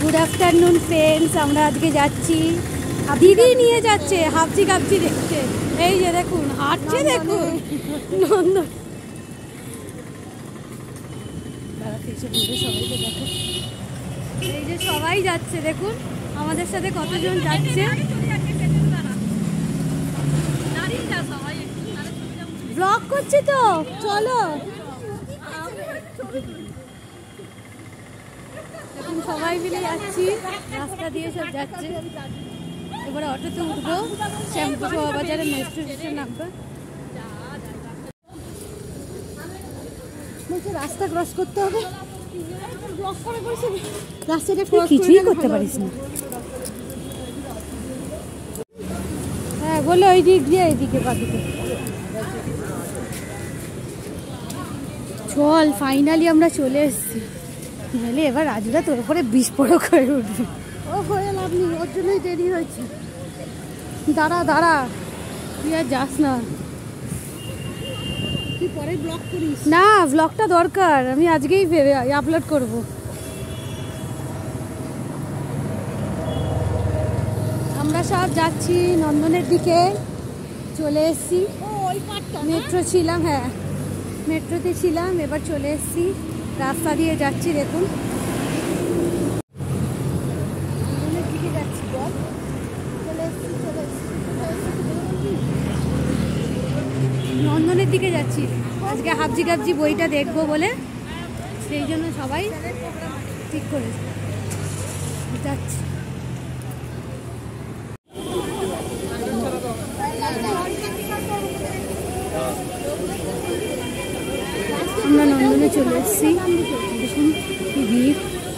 Good afternoon friends, আমরা আজকে যাচ্ছি, দিদি নিয়ে যাচ্ছে হাবজি কাবজি দেখতে। এই যে দেখুন হাঁটছে, দেখুন নন্দন। সবাইকে দেখো, এই যে সবাই যাচ্ছে, দেখুন আমাদের সাথে কতজন যাচ্ছে। ব্লগ করছি তো, চলো। এখন সবাই মিলে যাচ্ছি, রাস্তা দিয়ে সব যাচ্ছে। এবারে অটোতে উঠবো, শ্যাম্পু শোভা বাজারে মেট্রো স্টেশন নামবে। রাস্তা ক্রস করতে হবে, রাস্তাটা একটু কিছুই করতে পারিস না। হ্যাঁ বলে ওই দিক দিয়ে এইদিকে বাদিকে চল। ফাইনালি আমরা চলে এসেছি। নাহলে এবার রাজুরা তোর উপরে বিস্ফোরক হয়ে উঠবে। ও হয়ে লাভ নেই, ওর জন্যই দেরি হয়েছে। দাঁড়া দাঁড়া, তুই আর যাস না। তুই পরে ব্লগ করিস না? ব্লগটা দরকার, আমি আজকেই ভেবে আপলোড করব। আমরা সব যাচ্ছি নন্দনের দিকে, চলে এসেছি। মেট্রো ছিলাম, হ্যাঁ মেট্রোতে ছিলাম, এবার চলে এসেছি। রাস্তা দিয়ে যাচ্ছি, দেখুন নন্দনের দিকে যাচ্ছি। আজকে হাবজি গাবজি বইটা দেখবো বলে, সেই জন্য সবাই ঠিক করে যাচ্ছি। আমরা নন্দনে চলে এসেছি, দেখুন কি ভিড়।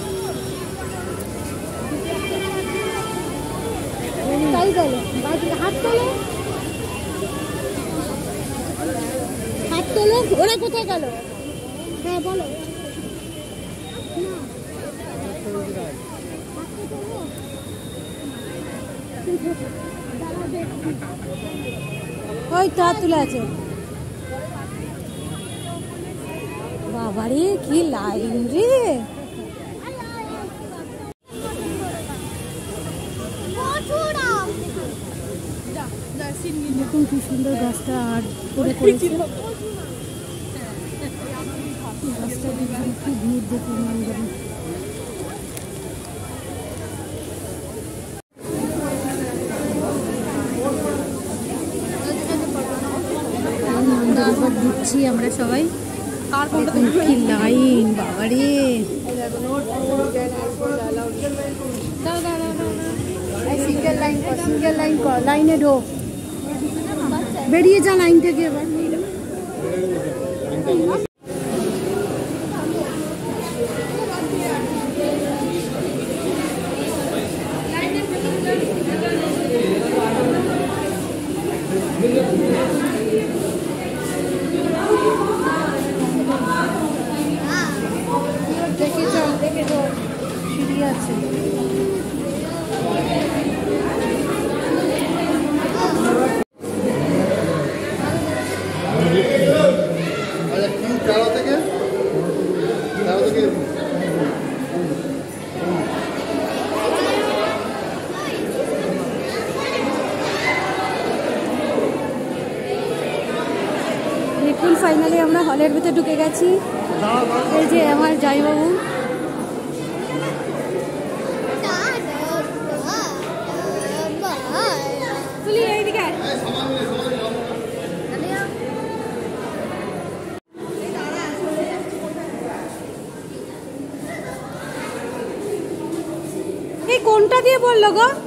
হাত তোলো, হাত তোলো। ওরা কোথায় গেল? হ্যাঁ বলো। ওই তো হাত তুলে আছে। বাবারে কি লাইন রে! দেখুন কি সুন্দর গাছটা আর করে করেছে। গাছটা দেখুন কি ভিড়, দেখুন নন্দনে। নন্দন ঢুকছি আমরা সবাই, কি লাইন বাবারে! সিঙ্গেল লাইন কর, সিঙ্গেল লাইন কর, লাইনে ঢোক, বেরিয়ে যা লাইন থেকে। এবার দেখে চল, দেখে চল, সিঁড়ি আছে। দেখুন ফাইনালি আমরা হলের ভিতরে ঢুকে গেছি। এই যে আমার জামাইবাবু, এই কোনটা দিয়ে বললো গো?